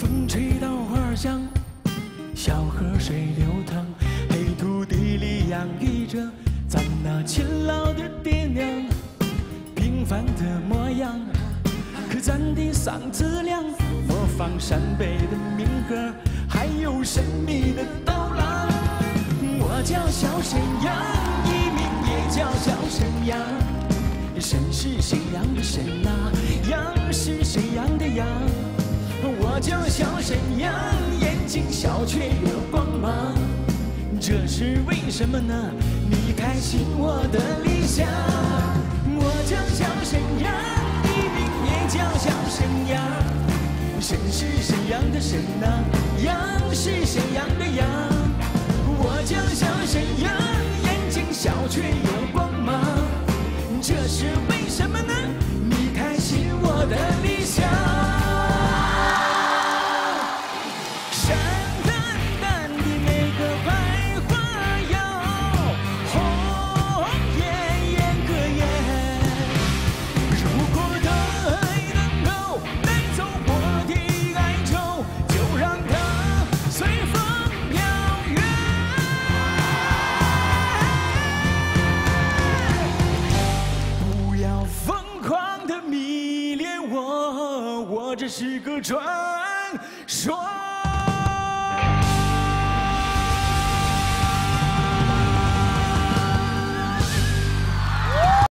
风吹到花香，小河水流淌，黑土地里洋溢着咱那勤劳的爹娘。平凡的模样，可咱的嗓子亮，模仿陕北的民歌，还有神秘的刀郎。我叫小沈阳，艺名也叫小沈阳。沈是沈阳的沈啊，阳是沈阳的阳。我叫小沈阳，眼睛小却有光芒。这是为什么呢？你开启我的理想。我叫小沈阳，艺名也叫小沈阳。沈是沈阳的沈啊，阳是沈阳的阳。我叫小沈阳，眼睛小却有光芒。这是为什么呢？你开启我的理想。山淡淡的每个白花摇，红艳艳歌艳。如果它能够带走我的哀愁，就让它随风飘远。不要疯狂的迷恋我，我只是个传说。